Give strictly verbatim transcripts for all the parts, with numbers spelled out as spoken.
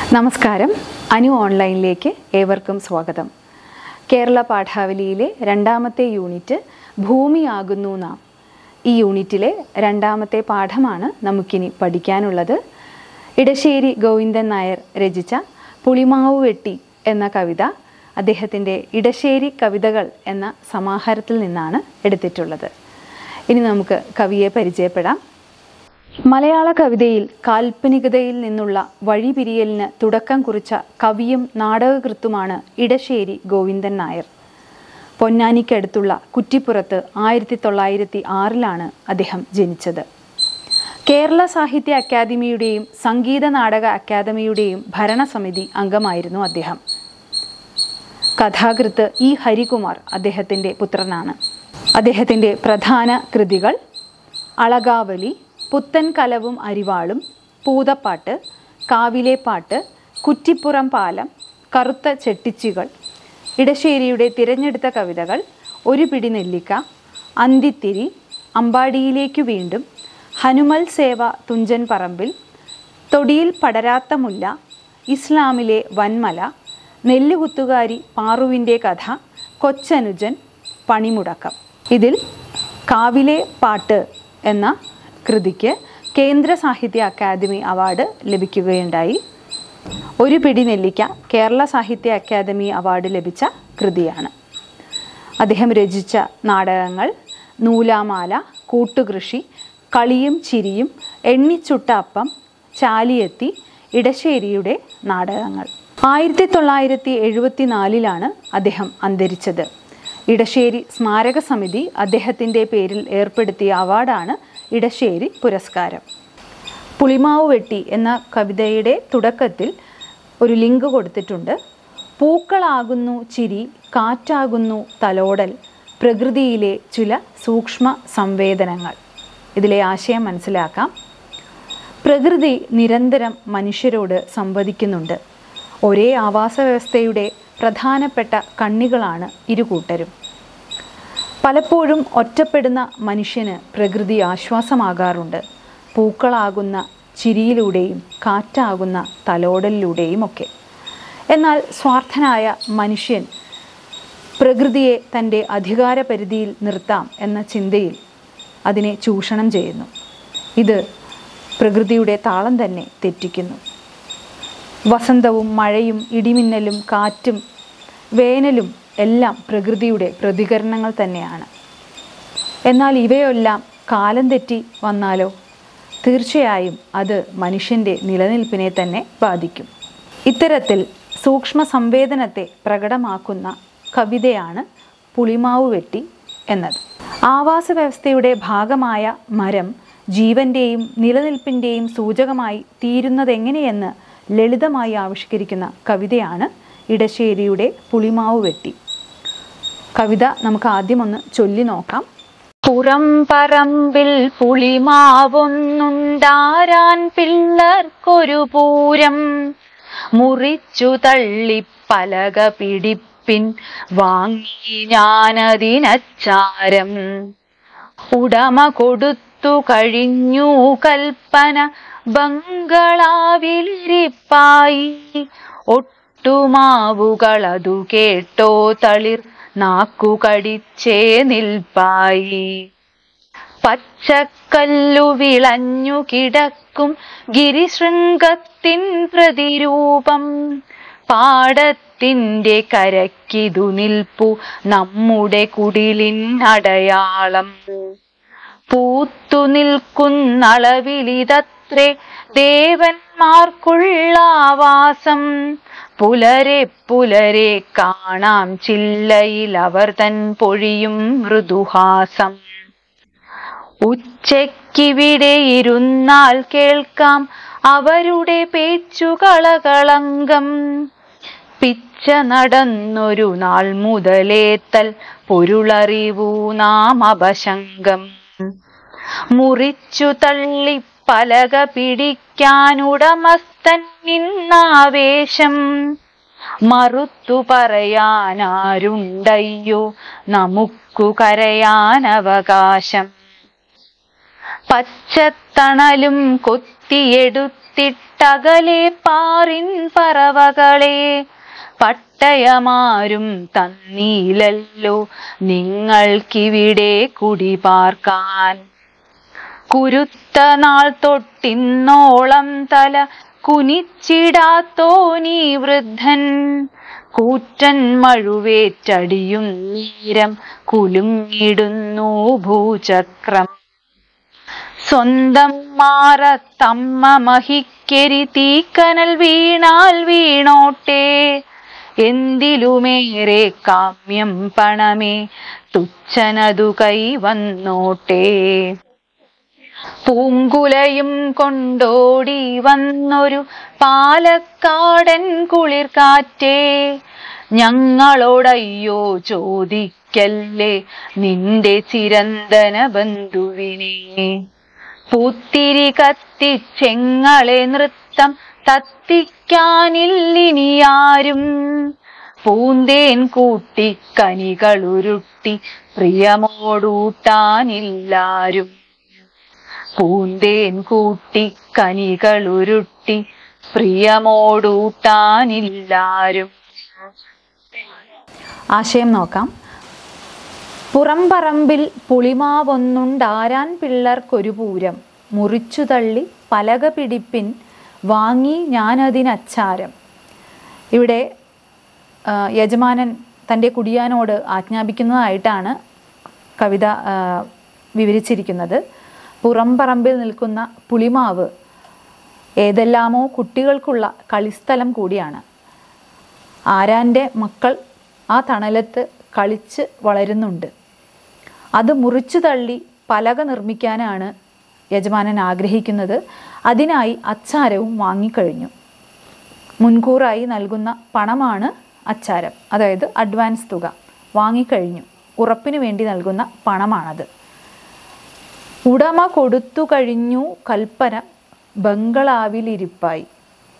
നമസ്കാരം. അനു ഓൺലൈനിലേക്ക് ഏവർക്കും സ്വാഗതം. കേരള പാഠാവലിയിലെ രണ്ടാമത്തെ യൂണിറ്റ് ഭൂമിയാകുന്നു നാം. ഈ യൂണിറ്റിലെ രണ്ടാമത്തെ പാഠമാണ് നമുക്കിനി പഠിക്കാനുള്ളത്. ഇടശ്ശേരി ഗോവിന്ദൻ നായർ രചിച്ച പുളിമാവ് വെട്ടി എന്ന കവിത അദ്ദേഹത്തിൻ്റെ ഇടശ്ശേരി കവിതകൾ എന്ന സമാഹാരത്തിൽ നിന്നാണ് എടുത്തിട്ടുള്ളത്. ഇനി നമുക്ക് കവിയെ പരിചയപ്പെടാം. മലയാള കവിതയിൽ കാൽപ്പനികതയിൽ നിന്നുള്ള വഴിപിരിയലിന് തുടക്കം കുറിച്ച കവിയും നാടകകൃത്തുമാണ് ഇടശ്ശേരി ഗോവിന്ദൻ നായർ. പൊന്നാനിക്കടുത്തുള്ള കുറ്റിപ്പുറത്ത് ആയിരത്തി തൊള്ളായിരത്തി ആറിലാണ് അദ്ദേഹം ജനിച്ചത്. കേരള സാഹിത്യ അക്കാദമിയുടെയും സംഗീത നാടക അക്കാദമിയുടെയും ഭരണസമിതി അംഗമായിരുന്നു അദ്ദേഹം. കഥാകൃത്ത് ഇ ഹരികുമാർ അദ്ദേഹത്തിൻ്റെ പുത്രനാണ്. അദ്ദേഹത്തിൻ്റെ പ്രധാന കൃതികൾ അളകാവലി, പുത്തൻ കലവും അരിവാളും, പൂതപ്പാട്ട്, കാവിലെ പാട്ട്, കുറ്റിപ്പുറം പാലം, കറുത്ത ചെട്ടിച്ചികൾ, ഇടശ്ശേരിയുടെ തിരഞ്ഞെടുത്ത കവിതകൾ, ഒരു പിടി നെല്ലിക്ക, അന്തിത്തിരി, അമ്പാടിയിലേക്കു വീണ്ടും, ഹനുമൽ സേവ തുഞ്ചൻ പറമ്പിൽ, തൊടിയിൽ പടരാത്ത മുല്ല, ഇസ്ലാമിലെ വൻമല, നെല്ലുകുത്തുകാരി പാറുവിൻ്റെ കഥ, കൊച്ചനുജൻ, പണിമുടക്കം. ഇതിൽ കാവിലെ പാട്ട് എന്ന കൃതിക്ക് കേന്ദ്ര സാഹിത്യ അക്കാദമി അവാർഡ് ലഭിക്കുകയുണ്ടായി. ഒരു പിടി നെല്ലിക്ക കേരള സാഹിത്യ അക്കാദമി അവാർഡ് ലഭിച്ച കൃതിയാണ്. അദ്ദേഹം രചിച്ച നാടകങ്ങൾ നൂലാമാല, കൂട്ടുകൃഷി, കളിയും ചിരിയും, എണ്ണിച്ചുട്ട അപ്പം, ചാലിയെത്തി, ഇടശ്ശേരിയുടെ നാടകങ്ങൾ. ആയിരത്തി തൊള്ളായിരത്തി എഴുപത്തി നാലിലാണ് അദ്ദേഹം അന്തരിച്ചത്. ഇടശ്ശേരി സ്മാരക സമിതി അദ്ദേഹത്തിൻ്റെ പേരിൽ ഏർപ്പെടുത്തിയ അവാർഡാണ് ഇടശ്ശേരി പുരസ്കാരം. പുളിമാവ് വെട്ടി എന്ന കവിതയുടെ തുടക്കത്തിൽ ഒരു ലിങ്ക് കൊടുത്തിട്ടുണ്ട്. പൂക്കളാകുന്നു ചിരി, കാറ്റാകുന്നു തലോടൽ, പ്രകൃതിയിലെ ചില സൂക്ഷ്മ സംവേദനങ്ങൾ. ഇതിലെ ആശയം മനസ്സിലാക്കാം. പ്രകൃതി നിരന്തരം മനുഷ്യരോട് സംവദിക്കുന്നുണ്ട്. ഒരേ ആവാസ വ്യവസ്ഥയുടെ പ്രധാനപ്പെട്ട കണ്ണികളാണ് ഇരുകൂട്ടരും. പലപ്പോഴും ഒറ്റപ്പെടുന്ന മനുഷ്യന് പ്രകൃതി ആശ്വാസമാകാറുണ്ട്. പൂക്കളാകുന്ന ചിരിയിലൂടെയും കാറ്റാകുന്ന തലോടലിലൂടെയും ഒക്കെ. എന്നാൽ സ്വാർത്ഥനായ മനുഷ്യൻ പ്രകൃതിയെ തൻ്റെ അധികാര പരിധിയിൽ നിർത്താം എന്ന ചിന്തയിൽ അതിനെ ചൂഷണം ചെയ്യുന്നു. ഇത് പ്രകൃതിയുടെ താളം തന്നെ തെറ്റിക്കുന്നു. വസന്തവും മഴയും ഇടിമിന്നലും കാറ്റും വേനലും എല്ലാം പ്രകൃതിയുടെ പ്രതികരണങ്ങൾ തന്നെയാണ്. എന്നാൽ ഇവയെല്ലാം കാലം തെറ്റി വന്നാലോ? തീർച്ചയായും അത് മനുഷ്യൻ്റെ നിലനിൽപ്പിനെ തന്നെ ബാധിക്കും. ഇത്തരത്തിൽ സൂക്ഷ്മ സംവേദനത്തെ പ്രകടമാക്കുന്ന കവിതയാണ് പുളിമാവ് വെട്ടി എന്നത്. ആവാസ വ്യവസ്ഥയുടെ ഭാഗമായ മരം ജീവൻ്റെയും നിലനിൽപ്പിൻ്റെയും സൂചകമായി തീരുന്നതെങ്ങനെയെന്ന് ലളിതമായി ആവിഷ്കരിക്കുന്ന കവിതയാണ് ഇടശ്ശേരിയുടെ പുളിമാവ് വെട്ടി. കവിത നമുക്ക് ആദ്യം ഒന്ന് ചൊല്ലി നോക്കാം. പുറം പറമ്പിൽ പുളിമാവൊന്നുണ്ടാരാൻ പിള്ളർക്കൊരു പൂരം, മുറിച്ചു തള്ളി പലക പിടിപ്പിൻ വാങ്ങി ഞാനതിനച്ചാരം. ഉടമ കൊടുത്തു കഴിഞ്ഞു കൽപ്പന ബംഗളാവിലിരിപ്പായി, ഒട്ടുമാവുകളതു കേട്ടോ തളിർ നാക്കു കടിച്ചേ നിൽപ്പായി. പച്ചക്കല്ലു വിളഞ്ഞു കിടക്കും ഗിരിശൃംഗത്തിൻ പ്രതിരൂപം, പാടത്തിൻ്റെ കരക്കിതു നിൽപ്പു നമ്മുടെ കുടിലിൻ അടയാളം. പൂത്തു നിൽക്കുന്നളവിലിതത്രേ ദേവന്മാർക്കുള്ള ആവാസം, പുലരെ പുലരെ കാണാം ചില്ലയിൽ അവർ തൻ പൊഴിയും മൃദുഹാസം. ഉച്ചയ്ക്കിവിടെ ഇരുന്നാൽ കേൾക്കാം അവരുടെ പേച്ചുകളകളങ്കം, പിച്ച നടന്നൊരു നാൾ മുതലേത്തൽ പൊരുളറിവൂ നാം അപശങ്കം. മുറിച്ചു തള്ളി പലക പിടിക്കാനുടമസ്ഥൻ നിന്നാവേശം, മറുത്തു പറയാനാരുണ്ടയ്യോ നമുക്കു കരയാനവകാശം. പച്ചത്തണലും കൊത്തിയെടുത്ത് ഓർത്തിട്ടകലെ പാറിൻ പറവകളെ പട്ടയമാരും തന്നീലല്ലോ നിങ്ങൾക്കിവിടെ കുടിപാർക്കാൻ. കുരുത്ത നാൾ തൊട്ടിന്നോളം തല കുനിച്ചിടാത്തോനീ വൃദ്ധൻ കൂറ്റൻ മഴുവേറ്റടിയും നേരം കുലുങ്ങിടുന്നു ഭൂചക്രം. സ്വന്തം മാറത്തമ്മ മഹിക്കെരി തീക്കനൽ വീണാൽ വീണോട്ടെ എന്തിലുമേറെ കാമ്യം പണമേ തുച്ഛനതു കൈ വന്നോട്ടെ. പൂങ്കുലയും കൊണ്ടോടി വന്നൊരു പാലക്കാടൻ കുളിർക്കാറ്റേ ഞങ്ങളോടയ്യോ ചോദിക്കല്ലേ നിന്റെ ചിരന്തന ബന്ധുവിനെ. പൂത്തിരി കത്തിച്ചെങ്ങളെ നൃത്തം തത്തിക്കാനില്ലിനിയാരും പൂന്തേൻ കൂട്ടി കനികളുരുട്ടി പ്രിയമോടൂട്ടാനില്ലാരും. പൂന്തേൻ കൂട്ടി കനികളുരുട്ടി പ്രിയമോടൂട്ടാനില്ലാരും. ആശയം നോക്കാം. പുറംപറമ്പിൽ പുളിമാവൊന്നുണ്ടാരാൻ പിള്ളർക്കൊരു പൂരം മുറിച്ചു തള്ളി പലക പിടിപ്പിൻ വാങ്ങി ഞാനതിനച്ചാരം. ഇവിടെ യജമാനൻ തൻ്റെ കുടിയാനോട് ആജ്ഞാപിക്കുന്നതായിട്ടാണ് കവിത വിവരിച്ചിരിക്കുന്നത്. പുറംപറമ്പിൽ നിൽക്കുന്ന പുളിമാവ് ഏതെല്ലാമോ കുട്ടികൾക്കുള്ള കളിസ്ഥലം കൂടിയാണ്. ആരാൻ്റെ മക്കൾ ആ തണലത്ത് കളിച്ച് വളരുന്നുണ്ട്. അത് മുറിച്ചു തള്ളി പലക നിർമ്മിക്കാനാണ് യജമാനൻ ആഗ്രഹിക്കുന്നത്. അതിനായി അച്ചാരവും വാങ്ങിക്കഴിഞ്ഞു. മുൻകൂറായി നൽകുന്ന പണമാണ് അച്ചാരം, അതായത് അഡ്വാൻസ് തുക വാങ്ങിക്കഴിഞ്ഞു. ഉറപ്പിന് വേണ്ടി നൽകുന്ന പണമാണത്. ഉടമ കൊടുത്തു കഴിഞ്ഞു കൽപ്പന ബംഗളാവിലിരിപ്പായി.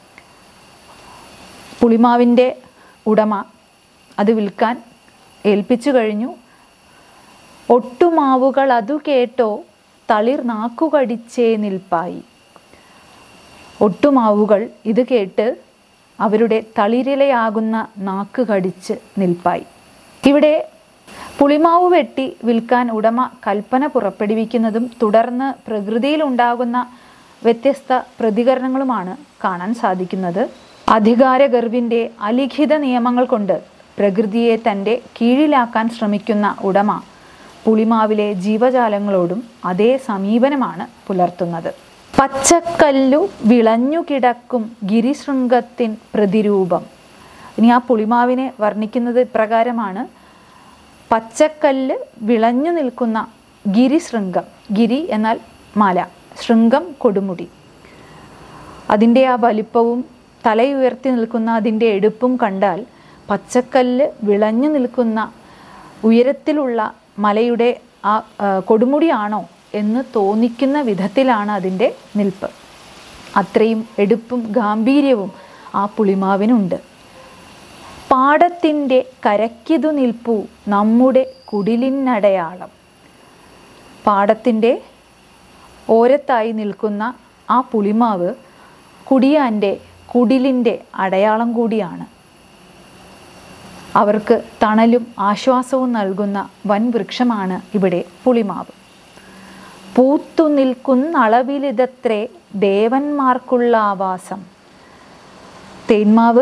പുളിമാവിൻ്റെ ഉടമ അത് വിൽക്കാൻ ഏൽപ്പിച്ചു കഴിഞ്ഞു. ഒട്ടുമാവുകൾ അതു കേട്ടോ തളിർ നാക്കുകടിച്ചേ നിൽപ്പായി. ഒട്ടുമാവുകൾ ഇത് കേട്ട് അവരുടെ തളിരിലയാകുന്ന നാക്ക് കടിച്ച് നിൽപ്പായി. ഇവിടെ പുളിമാവ് വെട്ടി വിൽക്കാൻ ഉടമ കൽപ്പന പുറപ്പെടുവിക്കുന്നതും തുടർന്ന് പ്രകൃതിയിലുണ്ടാകുന്ന വ്യത്യസ്ത പ്രതികരണങ്ങളുമാണ് കാണാൻ സാധിക്കുന്നത്. അധികാരഗർവിൻ്റെ അലിഖിത നിയമങ്ങൾ കൊണ്ട് പ്രകൃതിയെ തൻ്റെ കീഴിലാക്കാൻ ശ്രമിക്കുന്ന ഉടമ പുളിമാവിലെ ജീവജാലങ്ങളോടും അതേ സമീപനമാണ് പുലർത്തുന്നത്. പച്ചക്കല്ലു വിളഞ്ഞു കിടക്കും ഗിരിശൃംഗത്തിൻ പ്രതിരൂപം. ഇനി ആ പുളിമാവിനെ വർണ്ണിക്കുന്നത് ഇപ്രകാരമാണ്. പച്ചക്കല്ല് വിളഞ്ഞു നിൽക്കുന്ന ഗിരിശൃംഗം. ഗിരി എന്നാൽ മല, ശൃംഗം കൊടുമുടി. അതിൻ്റെ ആ വലിപ്പവും തലയുയർത്തി നിൽക്കുന്ന അതിൻ്റെ എടുപ്പും കണ്ടാൽ പച്ചക്കല്ല് വിളഞ്ഞു നിൽക്കുന്ന ഉയരത്തിലുള്ള മലയുടെ ആ കൊടുമുടിയാണോ എന്ന് തോന്നിക്കുന്ന വിധത്തിലാണ് അതിൻ്റെ നിൽപ്പ്. അത്രയും എടുപ്പും ഗാംഭീര്യവും ആ പുളിമാവിനുണ്ട്. പാടത്തിൻ്റെ കരക്കിതു നിൽപ്പു നമ്മുടെ കുടിലിനടയാളം. പാടത്തിൻ്റെ ഓരത്തായി നിൽക്കുന്ന ആ പുളിമാവ് കുടിയാൻ്റെ കുടിലിൻ്റെ അടയാളം കൂടിയാണ്. അവർക്ക് തണലും ആശ്വാസവും നൽകുന്ന വൻ വൃക്ഷമാണ് ഇവിടെ പുളിമാവ്. പൂത്തു നിൽക്കുന്നളവിലിതത്രേ ദേവന്മാർക്കുള്ള ആവാസം. തേന്മാവ്,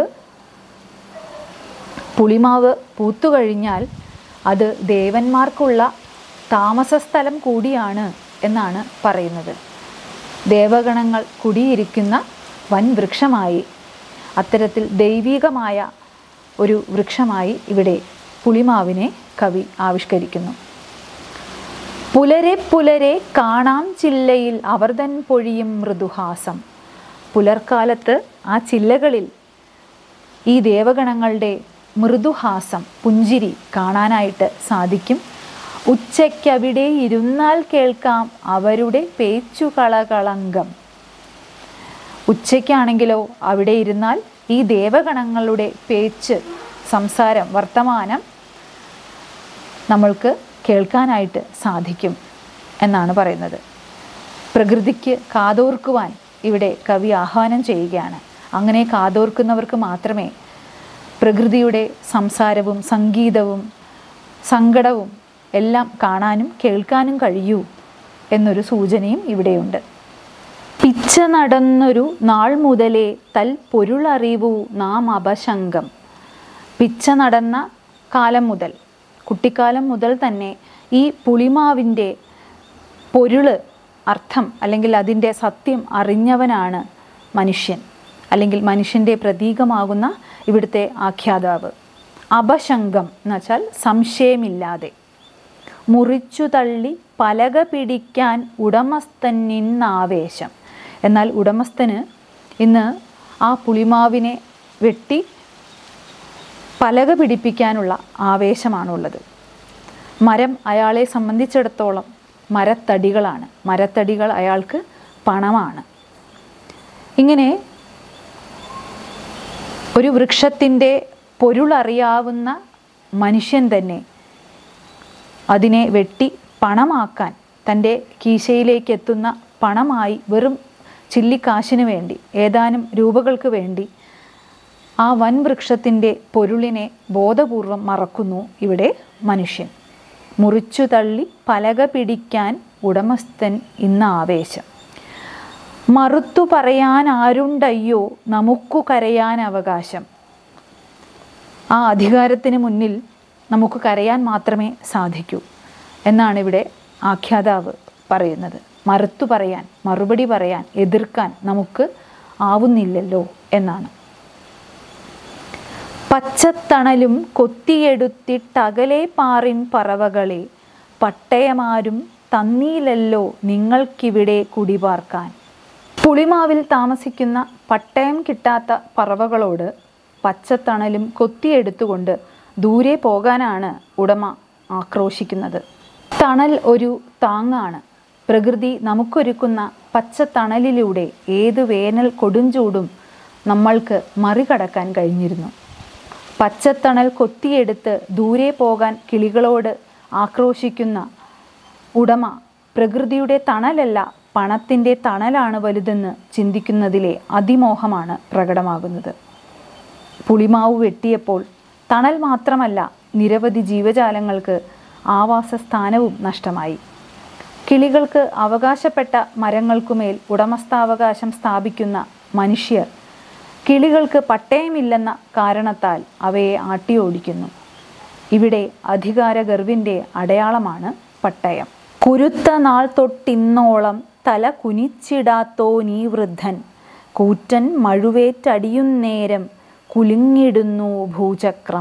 പുളിമാവ് പൂത്തു കഴിഞ്ഞാൽ അത് ദേവന്മാർക്കുള്ള താമസസ്ഥലം കൂടിയാണ് എന്നാണ് പറയുന്നത്. ദേവഗണങ്ങൾ കുടിയിരിക്കുന്ന വൻ വൃക്ഷമായി, അത്തരത്തിൽ ദൈവികമായ ഒരു വൃക്ഷമായി ഇവിടെ പുളിമാവിനെ കവി ആവിഷ്കരിക്കുന്നു. പുലരെ പുലരെ കാണാം ചില്ലയിൽ അവർതൻ പൊഴിയും മൃദുഹാസം. പുലർക്കാലത്ത് ആ ചില്ലകളിൽ ഈ ദേവഗണങ്ങളുടെ മൃദുഹാസം, പുഞ്ചിരി കാണാനായിട്ട് സാധിക്കും. ഉച്ചയ്ക്കവിടെ ഇരുന്നാൽ കേൾക്കാം അവരുടെ പേച്ചുകളകളങ്കം. ഉച്ചയ്ക്കാണെങ്കിലോ അവിടെ ഇരുന്നാൽ ഈ ദേവഗണങ്ങളുടെ പേച്ച്, സംസാരം, വർത്തമാനം നമ്മൾക്ക് കേൾക്കാനായിട്ട് സാധിക്കും എന്നാണ് പറയുന്നത്. പ്രകൃതിക്ക് കാതോർക്കുവാൻ ഇവിടെ കവി ആഹ്വാനം ചെയ്യുകയാണ്. അങ്ങനെ കാതോർക്കുന്നവർക്ക് മാത്രമേ പ്രകൃതിയുടെ സംസാരവും സംഗീതവും സങ്കടവും എല്ലാം കാണാനും കേൾക്കാനും കഴിയൂ എന്നൊരു സൂചനയും ഇവിടെയുണ്ട്. പിച്ച നടന്നൊരു നാൾ മുതലേ തൽ പൊരുളറിവു നാം അപശങ്കം. പിച്ച നടന്ന കാലം മുതൽ, കുട്ടിക്കാലം മുതൽ തന്നെ ഈ പുളിമാവിൻ്റെ പൊരുള്, അർത്ഥം അല്ലെങ്കിൽ അതിൻ്റെ സത്യം അറിഞ്ഞവനാണ് മനുഷ്യൻ, അല്ലെങ്കിൽ മനുഷ്യൻ്റെ പ്രതീകമാകുന്ന ഇവിടുത്തെ ആഖ്യാതാവ്. അപശങ്കം എന്ന് വെച്ചാൽ സംശയമില്ലാതെ. മുറിച്ചു തള്ളി പലക പിടിക്കാൻ ഉടമസ്ഥനിന്നാവേശം. എന്നാൽ ഉടമസ്ഥന് ഇന്ന് ആ പുളിമാവിനെ വെട്ടി പലക പിടിപ്പിക്കാനുള്ള ആവേശമാണുള്ളത്. മരം അയാളെ സംബന്ധിച്ചിടത്തോളം മരത്തടികളാണ്. മരത്തടികൾ അയാൾക്ക് പണമാണ്. ഇങ്ങനെ ഒരു വൃക്ഷത്തിൻ്റെ പൊരുളറിയാവുന്ന മനുഷ്യൻ തന്നെ അതിനെ വെട്ടി പണമാക്കാൻ, തൻ്റെ കീശയിലേക്ക് എത്തുന്ന പണമായി വെറും ചില്ലിക്കാശിന് വേണ്ടി, ഏതാനും രൂപകൾക്ക് വേണ്ടി ആ വൻ വൃക്ഷത്തിൻ്റെ പൊരുളിനെ ബോധപൂർവം മറക്കുന്നു ഇവിടെ മനുഷ്യൻ. മുറിച്ചു തള്ളി പലക പിടിക്കാൻ ഉടമസ്ഥൻ ഇന്ന ആവേശം. മറുത്തു പറയാൻ ആരുണ്ടയ്യോ നമുക്കു കരയാൻ അവകാശം. ആ അധികാരത്തിന് മുന്നിൽ നമുക്ക് കരയാൻ മാത്രമേ സാധിക്കൂ എന്നാണ് ഇവിടെ ആഖ്യാതാവ് പറയുന്നത്. മറുത്തു പറയാൻ, മറുപടി പറയാൻ, എതിർക്കാൻ നമുക്ക് ആവുന്നില്ലല്ലോ എന്നാണ്. പച്ചത്തണലും കൊത്തിയെടുത്തിട്ടകലെ പാറിൻ പറവകളെ പട്ടയമാരും തന്നീലല്ലോ നിങ്ങൾക്കിവിടെ കുടിപാർക്കാൻ. പുളിമാവിൽ താമസിക്കുന്ന പട്ടയം കിട്ടാത്ത പറവകളോട് പച്ചത്തണലും കൊത്തിയെടുത്തുകൊണ്ട് ദൂരെ പോകാനാണ് ഉടമ ആക്രോശിക്കുന്നത്. തണൽ ഒരു താങ്ങാണ്. പ്രകൃതി നമുക്കൊരുക്കുന്ന പച്ചത്തണലിലൂടെ ഏത് വേനൽ കൊടുംചൂടും നമ്മൾക്ക് മറികടക്കാൻ കഴിഞ്ഞിരുന്നു. പച്ചത്തണൽ കൊത്തിയെടുത്ത് ദൂരെ പോകാൻ കിളികളോട് ആക്രോശിക്കുന്ന ഉടമ പ്രകൃതിയുടെ തണലല്ല പണത്തിൻ്റെ തണലാണ് വലുതെന്ന് ചിന്തിക്കുന്നതിലെ അതിമോഹമാണ് പ്രകടമാകുന്നത്. പുളിമാവ് വെട്ടിയപ്പോൾ തണൽ മാത്രമല്ല, നിരവധി ജീവജാലങ്ങൾക്ക് ആവാസസ്ഥാനവും നഷ്ടമായി. കിളികൾക്ക് അവകാശപ്പെട്ട മരങ്ങൾക്കുമേൽ ഉടമസ്ഥാവകാശം സ്ഥാപിക്കുന്ന മനുഷ്യർ കിളികൾക്ക് പട്ടയമില്ലെന്ന കാരണത്താൽ അവയെ ആട്ടിയോടിക്കുന്നു. ഇവിടെ അധികാരഗർവിൻ്റെ അടയാളമാണ് പട്ടയം. കുരുത്ത നാൾ തൊട്ടിന്നോളം തല കുനിച്ചിടാത്തോ നീ വൃദ്ധൻ, കൂറ്റൻ മഴുവേറ്റടിയുന്നേരം കുലുങ്ങിടുന്നു ഭൂചക്രം.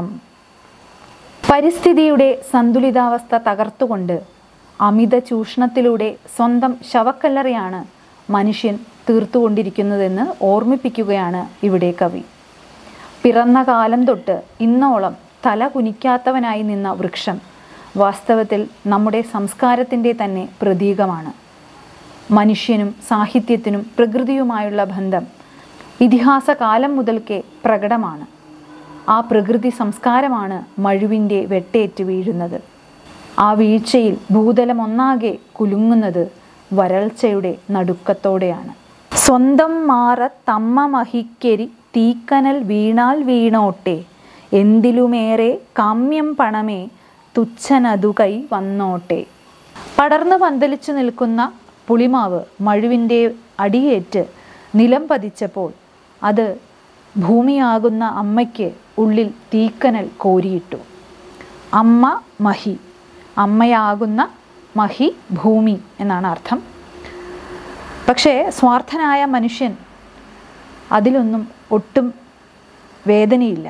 പരിസ്ഥിതിയുടെ സന്തുലിതാവസ്ഥ തകർത്തുകൊണ്ട് അമിത ചൂഷണത്തിലൂടെ സ്വന്തം ശവക്കല്ലറയാണ് മനുഷ്യൻ തീർത്തുകൊണ്ടിരിക്കുന്നതെന്ന് ഓർമ്മിപ്പിക്കുകയാണ് ഇവിടെ കവി. പിറന്ന കാലം തൊട്ട് ഇന്നോളം തല കുനിക്കാത്തവനായി നിന്ന വൃക്ഷം വാസ്തവത്തിൽ നമ്മുടെ സംസ്കാരത്തിൻ്റെ തന്നെ പ്രതീകമാണ്. മനുഷ്യനും സാഹിത്യത്തിനും പ്രകൃതിയുമായുള്ള ബന്ധം ഇതിഹാസ കാലം മുതൽക്കേ പ്രകടമാണ്. ആ പ്രകൃതി സംസ്കാരമാണ് മഴുവിൻ്റെ വെട്ടേറ്റ് വീഴുന്നത്. ആ വീഴ്ചയിൽ ഭൂതലം ഒന്നാകെ കുലുങ്ങുന്നത് വരൾച്ചയുടെ നടുക്കത്തോടെയാണ്. സ്വന്തം മാറ തമ്മ മഹിക്കരി തീക്കനൽ വീണാൽ വീണോട്ടെ, എന്തിലുമേറെ കാമ്യം പണമേ തുച്ഛനതു കൈ വന്നോട്ടെ. പടർന്നു പന്തലിച്ചു നിൽക്കുന്ന പുളിമാവ് മഴുവിൻ്റെ അടിയേറ്റ് നിലം പതിച്ചപ്പോൾ അത് ഭൂമിയാകുന്ന അമ്മയ്ക്ക് ഉള്ളിൽ തീക്കനൽ കോരിയിട്ടു. അമ്മ മഹി, അമ്മയാകുന്ന മഹി ഭൂമി എന്നാണ് അർത്ഥം. പക്ഷേ സ്വാർത്ഥനായ മനുഷ്യൻ അതിലൊന്നും ഒട്ടും വേദനയില്ല.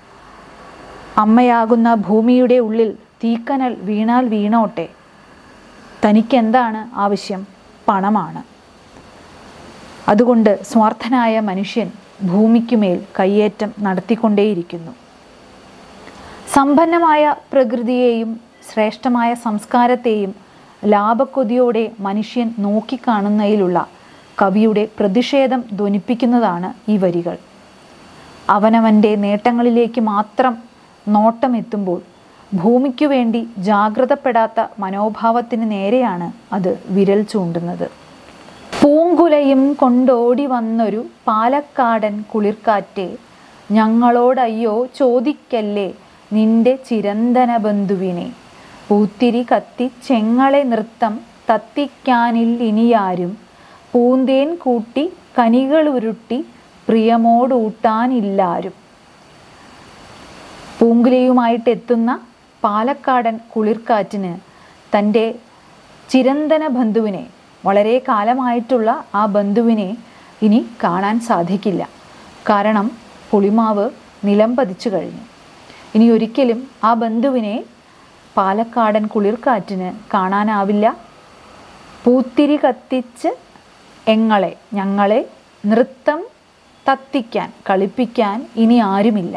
അമ്മയാകുന്ന ഭൂമിയുടെ ഉള്ളിൽ തീക്കനൽ വീണാൽ വീണോട്ടെ, തനിക്കെന്താണ് ആവശ്യം? പണമാണ്. അതുകൊണ്ട് സ്വാർത്ഥനായ മനുഷ്യൻ ഭൂമിക്കുമേൽ കയ്യേറ്റം നടത്തിക്കൊണ്ടേയിരിക്കുന്നു. സമ്പന്നമായ പ്രകൃതിയെയും ശ്രേഷ്ഠമായ സംസ്കാരത്തെയും ലാഭക്കൊതിയോടെ മനുഷ്യൻ നോക്കിക്കാണുന്നതിലുള്ള കവിയുടെ പ്രതിഷേധം ധ്വനിപ്പിക്കുന്നതാണ് ഈ വരികൾ. അവനവൻ്റെ നേട്ടങ്ങളിലേക്ക് മാത്രം നോട്ടമെത്തുമ്പോൾ ഭൂമിക്കു വേണ്ടി ജാഗ്രതപ്പെടാത്ത മനോഭാവത്തിന് നേരെയാണ് അത് വിരൽ ചൂണ്ടുന്നത്. പൂങ്കുലയും കൊണ്ടോടി വന്നൊരു പാലക്കാടൻ കുളിർക്കാറ്റെ, ഞങ്ങളോടയ്യോ ചോദിക്കല്ലേ നിന്റെ ചിരന്തന ബന്ധുവിനെ. പൂത്തിരി കത്തിച്ചെങ്ങളെ നൃത്തം തത്തിക്കാനില്ലിനിയാരും, പൂന്തേൻ കൂട്ടി കനികളുരുട്ടി പ്രിയമോടൂട്ടാനില്ലാരും. പൂങ്കുലയുമായിട്ടെത്തുന്ന പാലക്കാടൻ കുളിർക്കാറ്റിന് തൻ്റെ ചിരന്തന ബന്ധുവിനെ, വളരെ കാലമായിട്ടുള്ള ആ ബന്ധുവിനെ ഇനി കാണാൻ സാധിക്കില്ല. കാരണം പുളിമാവ് നിലം പതിച്ചു കഴിഞ്ഞു. ഇനി ഒരിക്കലും ആ ബന്ധുവിനെ പാലക്കാടൻ കുളിർക്കാറ്റിന് കാണാനാവില്ല. പൂത്തിരി കത്തിച്ച് എങ്ങളെ ഞങ്ങളെ നൃത്തം തത്തിക്കാൻ കളിപ്പിക്കാൻ ഇനി ആരുമില്ല.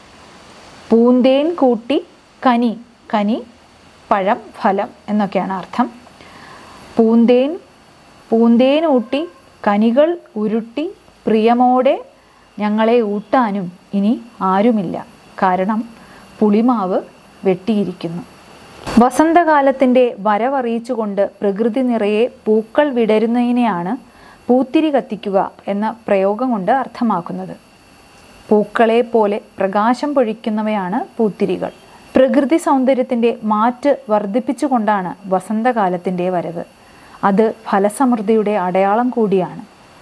പൂന്തേൻ കൂട്ടി കനി, കനി പഴം, ഫലം എന്നൊക്കെയാണ് അർത്ഥം. പൂന്തേൻ പൂന്തേൻ ഊട്ടി കനികൾ ഉരുട്ടി പ്രിയമോടെ ഞങ്ങളെ ഊട്ടാനും ഇനി ആരുമില്ല. കാരണം പുളിമാവ് വെട്ടിയിരിക്കുന്നു. വസന്തകാലത്തിൻ്റെ വരവറിയിച്ചുകൊണ്ട് പ്രകൃതി നിറയെ പൂക്കൾ വിടരുന്നതിനെയാണ് പൂത്തിരി കത്തിക്കുക എന്ന പ്രയോഗം കൊണ്ട് അർത്ഥമാക്കുന്നത്. പൂക്കളെ പോലെ പ്രകാശം പൊഴിക്കുന്നവയാണ് പൂത്തിരികൾ. പ്രകൃതി സൗന്ദര്യത്തിൻ്റെ മാറ്റ് വർദ്ധിപ്പിച്ചുകൊണ്ടാണ് വസന്തകാലത്തിൻ്റെ വരവ്. അത് ഫലസമൃദ്ധിയുടെ അടയാളം കൂടിയാണ്.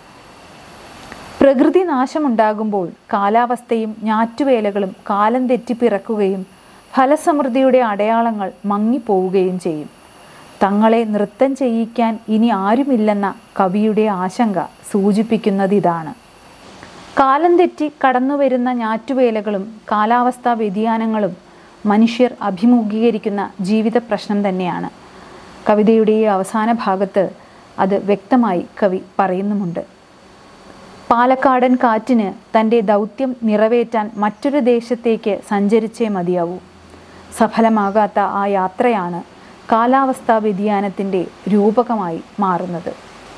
പ്രകൃതി നാശമുണ്ടാകുമ്പോൾ കാലാവസ്ഥയും ഞാറ്റുവേലകളും കാലം തെറ്റിപ്പിറക്കുകയും ഫലസമൃദ്ധിയുടെ അടയാളങ്ങൾ മങ്ങിപ്പോവുകയും ചെയ്യും. തങ്ങളെ നൃത്തം ചെയ്യിക്കാൻ ഇനി ആരുമില്ലെന്ന കവിയുടെ ആശങ്ക സൂചിപ്പിക്കുന്നതിതാണ്. കാലം തെറ്റി കടന്നുവരുന്ന ഞാറ്റുവേലകളും കാലാവസ്ഥാ വ്യതിയാനങ്ങളും മനുഷ്യർ അഭിമുഖീകരിക്കുന്ന ജീവിത പ്രശ്നം തന്നെയാണ്. കവിതയുടെ ഈ അവസാന ഭാഗത്ത് അത് വ്യക്തമായി കവി പറയുന്നുമുണ്ട്. പാലക്കാടൻ കാറ്റിന് തൻ്റെ ദൗത്യം നിറവേറ്റാൻ മറ്റൊരു ദേശത്തേക്ക് സഞ്ചരിച്ചേ മതിയാവൂ. സഫലമാകാത്ത ആ യാത്രയാണ് കാലാവസ്ഥാ വ്യതിയാനത്തിൻ്റെ രൂപകമായി മാറുന്നത്.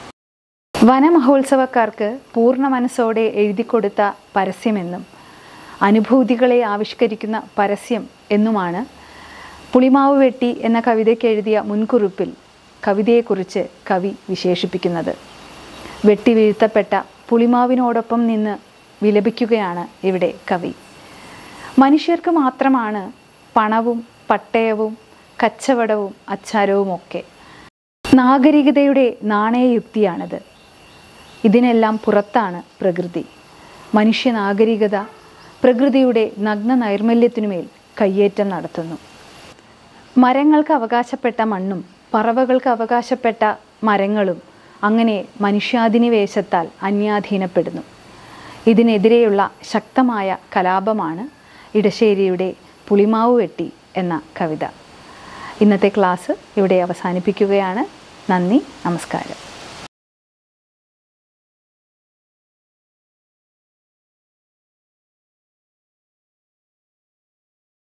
വനമഹോത്സവക്കാർക്ക് പൂർണ്ണ മനസ്സോടെ എഴുതിക്കൊടുത്ത പരസ്യമെന്നും അനുഭൂതികളെ ആവിഷ്കരിക്കുന്ന പരസ്യം എന്നുമാണ് പുളിമാവ് വെട്ടി എന്ന കവിതയ്ക്ക് എഴുതിയ മുൻകുറിപ്പിൽ കവിതയെക്കുറിച്ച് കവി വിശേഷിപ്പിക്കുന്നത്. വെട്ടി വീഴ്ത്തപ്പെട്ട പുളിമാവിനോടൊപ്പം നിന്ന് വിലപിക്കുകയാണ് ഇവിടെ കവി. മനുഷ്യർക്ക് മാത്രമാണ് പണവും പട്ടയവും കച്ചവടവും അച്ചാരവുമൊക്കെ. നാഗരികതയുടെ നാണയയുക്തിയാണത്. ഇതിനെല്ലാം പുറത്താണ് പ്രകൃതി. മനുഷ്യ നാഗരികത പ്രകൃതിയുടെ നഗ്ന നൈർമല്യത്തിനുമേൽ കയ്യേറ്റം നടത്തുന്നു. മരങ്ങൾക്ക് അവകാശപ്പെട്ട മണ്ണും പറവകൾക്ക് അവകാശപ്പെട്ട മരങ്ങളും അങ്ങനെ മനുഷ്യാധിനിവേശത്താൽ അന്യാധീനപ്പെടുന്നു. ഇതിനെതിരെയുള്ള ശക്തമായ കലാപമാണ് ഇടശ്ശേരിയുടെ പുളിമാവ് വെട്ടി എന്ന കവിത. ഇന്നത്തെ ക്ലാസ് ഇവിടെ അവസാനിപ്പിക്കുകയാണ്. നന്ദി, നമസ്കാരം.